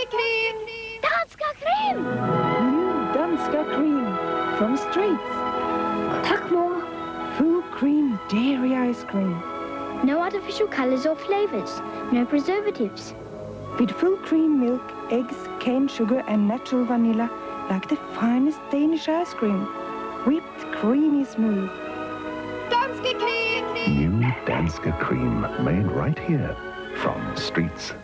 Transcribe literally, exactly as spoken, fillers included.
Danska Creme! Danska Creme! New Danska Creme from Streets. Tack mor. Full cream dairy ice cream. No artificial colors or flavors. No preservatives. With full cream milk, eggs, cane sugar and natural vanilla, like the finest Danish ice cream. Whipped creamy smooth. Danska Creme! New Danska Creme, made right here from Streets.